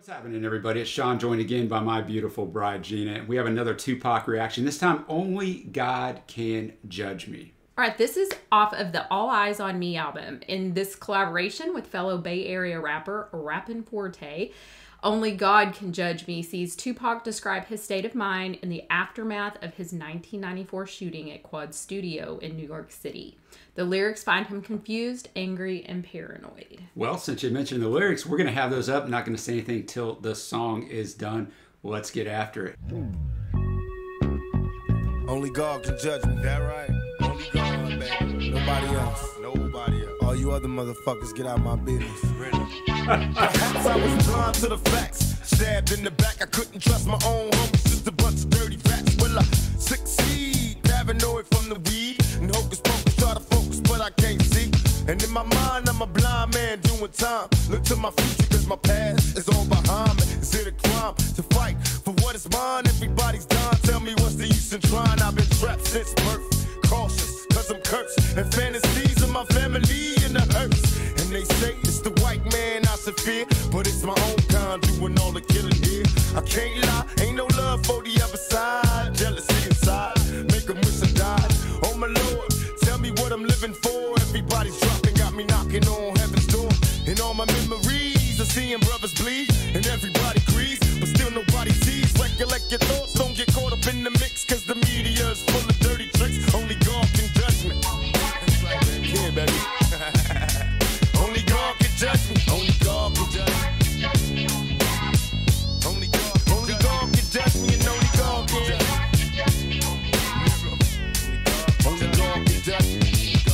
What's happening, everybody? It's Sean, joined again by my beautiful bride, Gina. We have another Tupac reaction. This time, Only God Can Judge Me. All right, this is off of the All Eyes on Me album. In this collaboration with fellow Bay Area rapper Rappin' Forte, Only God Can Judge Me sees Tupac describe his state of mind in the aftermath of his 1994 shooting at Quad Studio in New York City. The lyrics find him confused, angry, and paranoid. Well, since you mentioned the lyrics, we're going to have those up. I'm not going to say anything till the song is done. Let's get after it. Only God can judge me. That right? Only God, baby. Nobody else. Nobody else. All you other motherfuckers, get out my business. Perhaps I was blind to the facts. Stabbed in the back, I couldn't trust my own homies. Just a bunch of dirty rats. Will I succeed? Paranoid from the weed. And hocus pocus, try to focus, but I can't see. And in my mind, I'm a blind man doing time. Look to my future, cause my past is all behind me. Is it a crime to fight for what is mine? Everybody's dying. Tell me what's the use in trying? I've been trapped since birth. Cautious, cause I'm cursed. And fantasies of my family and the hurts. And they say it's the white man I should fear, but it's my own kind doing all the killing here. I can't lie, ain't no love for the other side. Jealousy inside, make them wish I died. Oh my Lord, tell me what I'm living for. Everybody's dropping, got me knocking on heaven's door. And all my memories of seeing brothers bleed, and everybody agrees, but still nobody sees. Recollect your thoughts, don't get caught up in the mix, cause the media is full of dirty tricks. Only God can judge me. Yeah, baby. Only God can judge me. Only God can judge me. Only God can judge me, and only God can. Only God can judge me.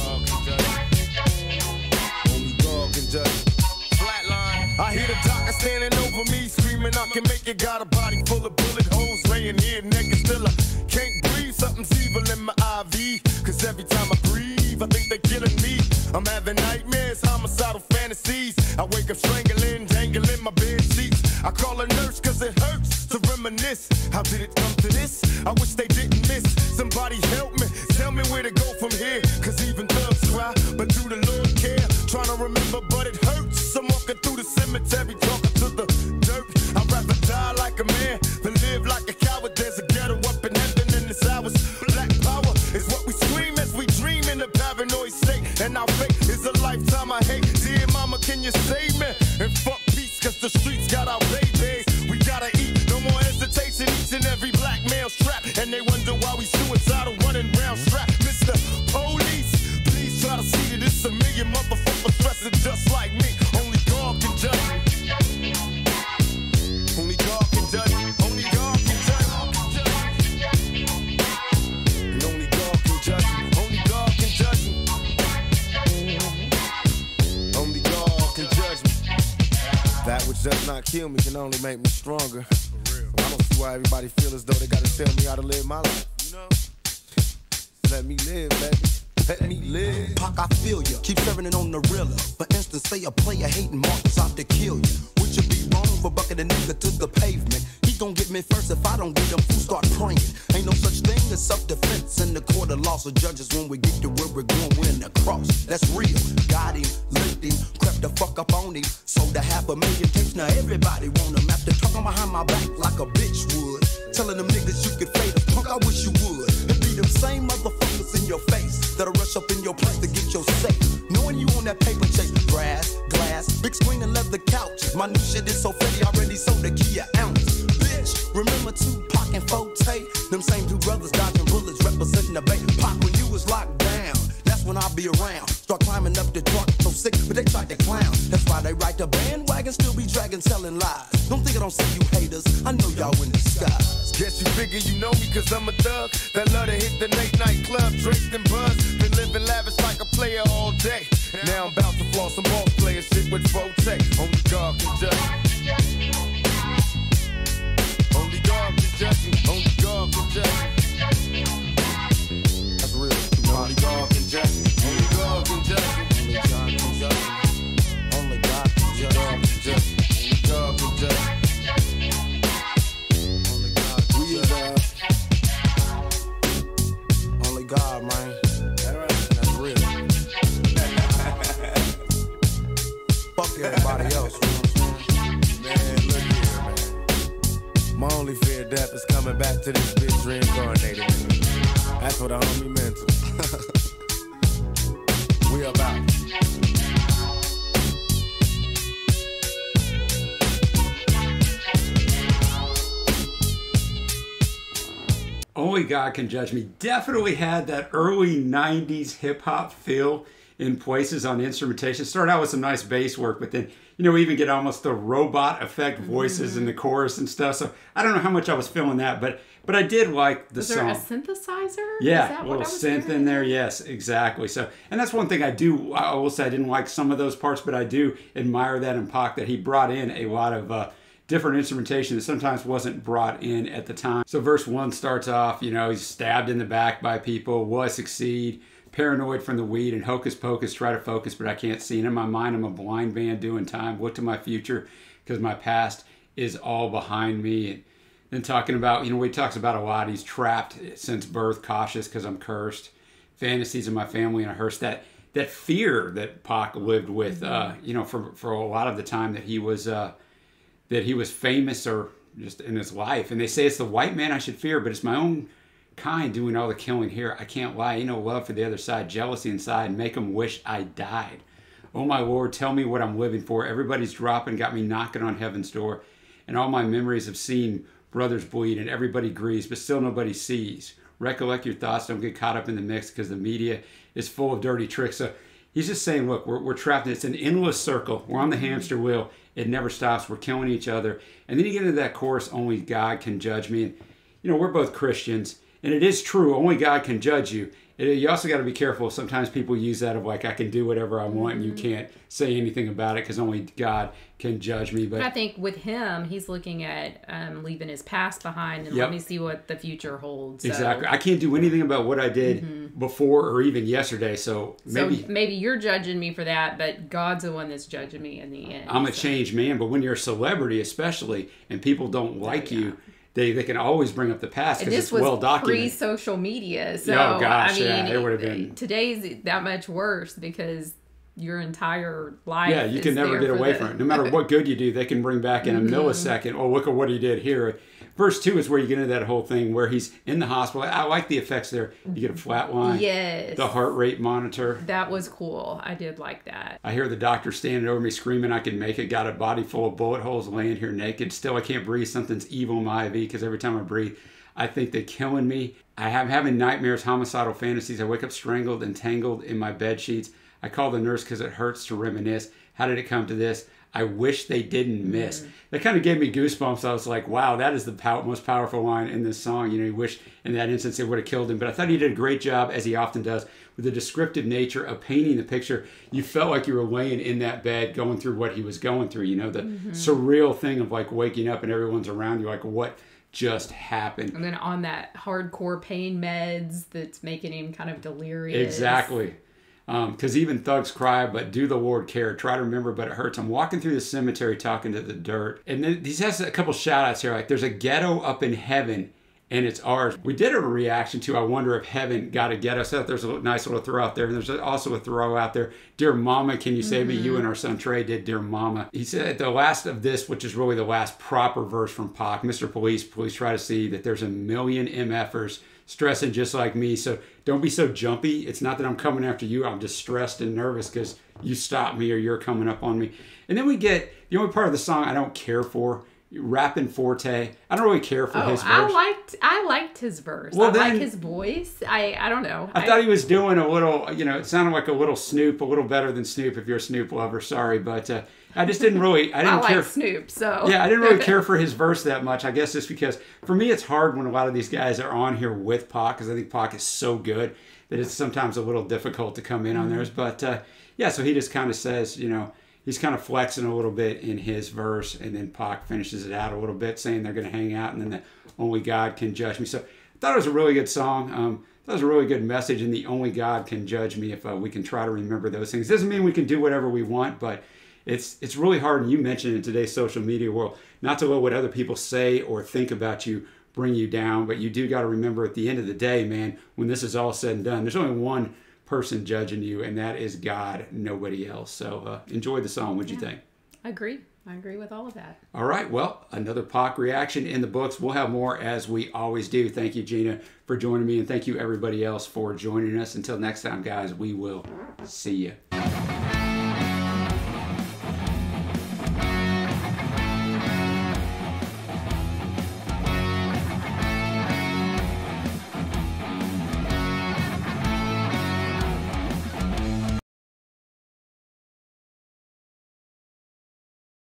Only God can judge me. Flatline. I hear the doctor standing over me, screaming I can make it. Got a body full of bullet holes, laying here naked still. I can't breathe, something's evil in my IV. Cause every time I breathe, I think they're killing me. I'm having nightmares, homicidal fantasies. I wake up strangling, dangling my bed sheets. I call a nurse cause it hurts to reminisce. How did it come to this? I wish they didn't miss. Somebody help me, tell me where to go from here. Cause even thugs cry, but do the Lord care? Trying to remember, but it hurts. I'm walking through the cemetery, talking to the dirt. I'd rather die like a man than live like a coward. There's a ghetto up in heaven in this hours. Black power is what we scream as we dream in a paranoid state. And our fate is a lifetime I hate. Dear mama, can you save me? And fuck peace, cause the streets got our babies. We gotta eat, no more hesitation. Each and every black male's trapped, and they wonder why we suicidal running round strapped. Mr. Police, please try to see that it's a million motherfuckers dressing just like me. Only God can judge me. Only God can judge me. Only God can judge me. And only God can judge me. Only God can judge me. Only God can judge me. That which does not kill me can only make me stronger. I don't see why everybody feel as though they gotta tell me how to live my life. You know? Let me live, baby. Let me live. Pac, I feel ya. Keep serving it on the realer. For instance, say a player hating Marcus out to kill you. Would you be wrong for bucking a nigga to the pavement? He gon' get me first if I don't get him. Fools start praying. Ain't no such thing as self-defense in the court of law. So judges, when we get to where we're going, we're in the cross. That's real. Got him, licked him, crept the fuck up on him. Sold a 500,000 tapes. Now everybody want him. After talking behind my back like a bitch would. Telling them niggas you could fade us. Punk, I wish you would. It be them same motherfuckers in your face that'll rush up in your place to get your safe. Knowing you on that paper chase. Grass, glass, big screen and leather couches. My new shit is so fatty, already sold a key an ounce. Bitch, remember Tupac and Forte? Them same two brothers dodging bullets representing the Bay. Pac, when you was locked down, that's when I'll be around. Start climbing up the truck, so sick, but they tried to clown. That's why they ride the bandwagon, still be dragging, selling lies. Don't think I don't see you haters, I know y'all in disguise. Guess you figure you know me cause I'm a thug that love to hit the late night club, drink and buzz. Been living lavish like a player all day. Now I'm about to floss some ball player shit with Forte. Only God can judge me. Only God can judge me. Only God can judge me. That's real. Only God can judge me. Only God can judge me. Only God can judge me. Only God can judge me. Only God can judge me. Only God, man. That's real. Fuck everybody else, you know what I'm saying? only fear death is coming back to this bitch reincarnated. That's what a homie meant to. We about it. Only God Can Judge Me definitely had that early 90s hip-hop feel in places on instrumentation. Started out with some nice bass work, but then, you know, we even get almost the robot effect voices in the chorus and stuff. So I don't know how much I was feeling that, but I did like the song. Was there a synthesizer? Yeah, a little synth in there. Yes, exactly. So, and that's one thing I will say I didn't like some of those parts, but I do admire that in Pac, that he brought in a lot of different instrumentation that sometimes wasn't brought in at the time. So verse 1 starts off, you know, he's stabbed in the back by people. Will I succeed? Paranoid from the weed and hocus pocus, try to focus, but I can't see. And in my mind, I'm a blind man doing time. Look to my future because my past is all behind me. And then talking about, you know, he talks about a lot. He's trapped since birth, cautious because I'm cursed. Fantasies of my family and a hearse. That fear that Pac lived with, you know, for a lot of the time that he was famous or just in his life. And they say it's the white man I should fear, but it's my own kind doing all the killing here. I can't lie. You know, love for the other side, jealousy inside, and make them wish I died. Oh my Lord, tell me what I'm living for. Everybody's dropping, got me knocking on heaven's door. And all my memories of seeing brothers bleed, and everybody grieves, but still nobody sees. Recollect your thoughts, don't get caught up in the mix because the media is full of dirty tricks. So he's just saying, look, we're trapped. It's an endless circle. We're on the hamster wheel. It never stops. We're killing each other. And then you get into that chorus, only God can judge me. And, you know, we're both Christians. And it is true. Only God can judge you. You also got to be careful. Sometimes people use that of like, I can do whatever I want and you can't say anything about it because only God can judge me. But I think with him, he's looking at leaving his past behind and let me see what the future holds. Exactly. I can't do anything about what I did before or even yesterday. So maybe you're judging me for that, but God's the one that's judging me in the end. I'm a changed man. But when you're a celebrity, especially, and people don't like you, they can always bring up the past because it's well documented. Pre-social media, so oh gosh, I mean, yeah, it would have been. Today's that much worse because your entire life. Yeah, you can never get away from it. No matter what good you do, they can bring back in a millisecond. Oh, look at what he did here. Verse 2 is where you get into that whole thing where he's in the hospital. I like the effects there. You get a flat line. Yes. The heart rate monitor. That was cool. I did like that. I hear the doctor standing over me screaming, I can make it. Got a body full of bullet holes laying here naked. Still, I can't breathe. Something's evil in my IV because every time I breathe, I think they're killing me. I'm having nightmares, homicidal fantasies. I wake up strangled and tangled in my bed sheets. I call the nurse because it hurts to reminisce. How did it come to this? I wish they didn't miss. That kind of gave me goosebumps. I was like, wow, that is the most powerful line in this song. You know, you wish in that instance they would have killed him. But I thought he did a great job, as he often does, with the descriptive nature of painting the picture. You felt like you were laying in that bed going through what he was going through. You know, the surreal thing of like waking up and everyone's around you, like what just happened. And then on that hardcore pain meds that's making him kind of delirious. Exactly. Because even thugs cry, but do the Lord care? Try to remember, but it hurts. I'm walking through the cemetery talking to the dirt. And then he has a couple shout outs here. Like, there's a ghetto up in heaven, and it's ours. We did a reaction to, I wonder if heaven got a ghetto. So there's a nice little throw out there. And there's also a throw out there. Dear Mama, can you save me? You and our son Trey did Dear Mama. He said at the last of this, which is really the last proper verse from Pac, Mr. Police, please try to see that there's a million MFers stressing just like me. So don't be so jumpy. It's not that I'm coming after you. I'm just stressed and nervous because you stopped me or you're coming up on me. And then we get the only part of the song I don't care for, Rapping Forte. I don't really care for his verse. I liked his verse. Well, I like his voice. I don't know. I thought he was doing a little, you know, it sounded like a little Snoop, a little better than Snoop if you're a Snoop lover. Sorry, but I just didn't really, I didn't care. Like Snoop, so. Yeah, I didn't really care for his verse that much. I guess just because, for me, it's hard when a lot of these guys are on here with Pac, because I think Pac is so good that it's sometimes a little difficult to come in on theirs. But yeah, so he just kind of says, you know, he's kind of flexing a little bit in his verse, and then Pac finishes it out a little bit, saying they're going to hang out, and then the only God can judge me. So I thought it was a really good song. That was a really good message, and the only God can judge me if we can try to remember those things. Doesn't mean we can do whatever we want, but it's really hard, and you mentioned in today's social media world, not to let what other people say or think about you bring you down, but you do got to remember at the end of the day, man, when this is all said and done, there's only one person judging you, and that is God, nobody else. So enjoy the song. What'd you think? I agree. I agree with all of that. All right. Well, another Pac reaction in the books. We'll have more as we always do. Thank you, Gina, for joining me. And thank you, everybody else, for joining us. Until next time, guys, we will see you.